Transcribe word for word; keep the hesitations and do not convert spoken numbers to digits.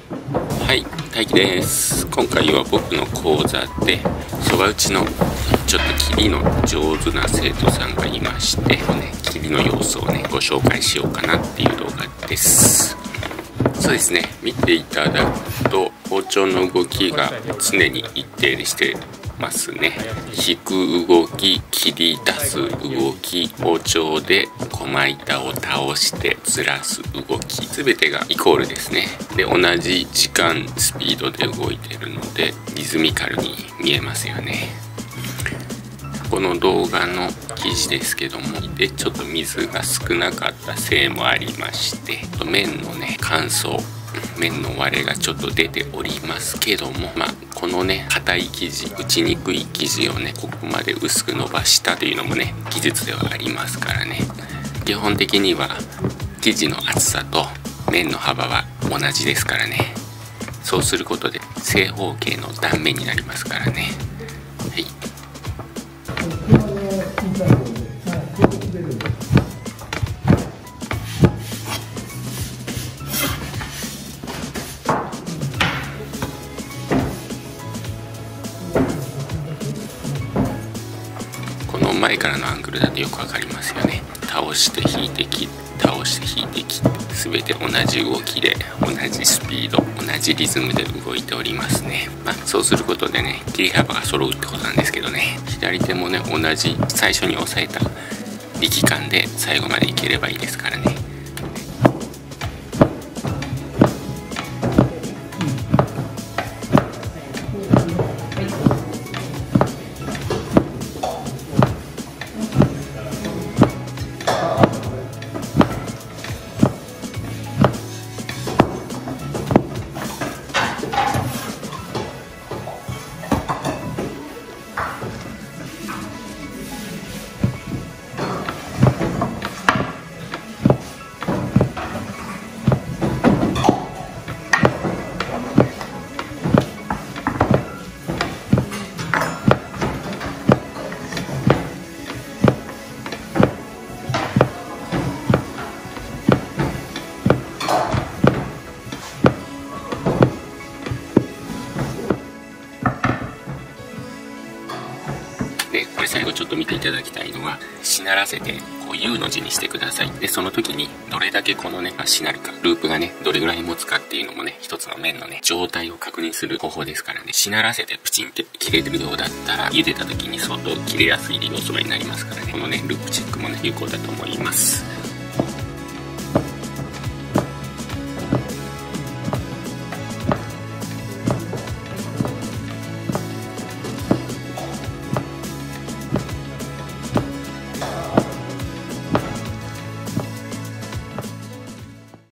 はい、大輝です。今回は僕の講座でそば打ちのちょっと切りの上手な生徒さんがいまして、ね、切りの様子をねご紹介しようかなっていう動画です。そうですね、見ていただくと包丁の動きが常に一定にしてますね。引く動き、切り出す動き、包丁で駒板を倒してずらす動き、全てがイコールですね。で、同じ時間スピードで動いてるのでリズミカルに見えますよね。この動画の記事ですけども、でちょっと水が少なかったせいもありまして、麺のね乾燥、麺の割れがちょっと出ておりますけども、まあこのね硬い生地、打ちにくい生地をねここまで薄く伸ばしたというのもね技術ではありますからね。基本的には生地の厚さと麺の幅は同じですからね。そうすることで正方形の断面になりますからね。はい、この前からのアングルだとよくわかりますよね。倒して引いて切って倒して引いて切って、全て同じ動きで同じスピード同じリズムで動いておりますね。まあ、そうすることでね切り幅が揃うってことなんですけどね、左手もね同じ最初に押さえた力感で最後までいければいいですからね。で、これ最後ちょっと見ていただきたいのは、しならせてこう U の字にしてください。で、その時にどれだけこのね、しなるか、ループがね、どれぐらい持つかっていうのもね、一つの面のね、状態を確認する方法ですからね、しならせてプチンって切れてるようだったら、茹でた時に相当切れやすい要素になりますからね、このね、ループチェックもね、有効だと思います。